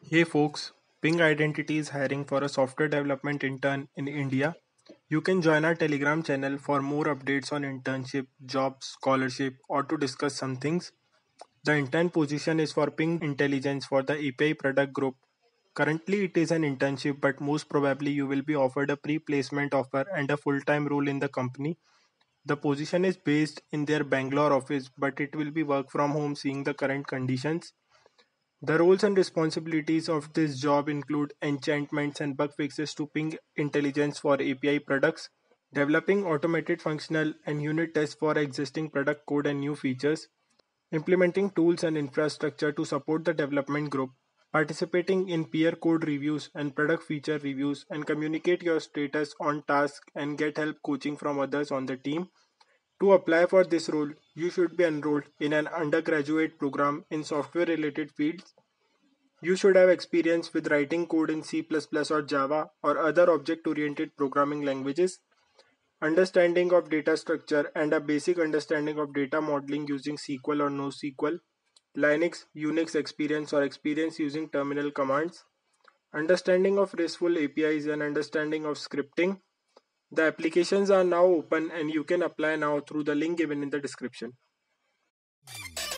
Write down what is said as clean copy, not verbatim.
Hey folks, Ping Identity is hiring for a software development intern in India. You can join our Telegram channel for more updates on internship, jobs, scholarship, or to discuss some things. The intern position is for Ping Intelligence for the API product group. Currently, it is an internship, but most probably you will be offered a pre placement offer and a full time role in the company. The position is based in their Bangalore office, but it will be work from home, seeing the current conditions. The roles and responsibilities of this job include enchantments and bug fixes to ping intelligence for API products, developing automated functional and unit tests for existing product code and new features, implementing tools and infrastructure to support the development group, participating in peer code reviews and product feature reviews, and communicate your status on task and get help coaching from others on the team. To apply for this role, you should be enrolled in an undergraduate program in software related fields. You should have experience with writing code in C++ or Java or other object oriented programming languages, understanding of data structure, and a basic understanding of data modeling using SQL or NoSQL, Linux, Unix experience or experience using terminal commands, understanding of RESTful APIs, and understanding of scripting. The applications are now open and you can apply now through the link given in the description.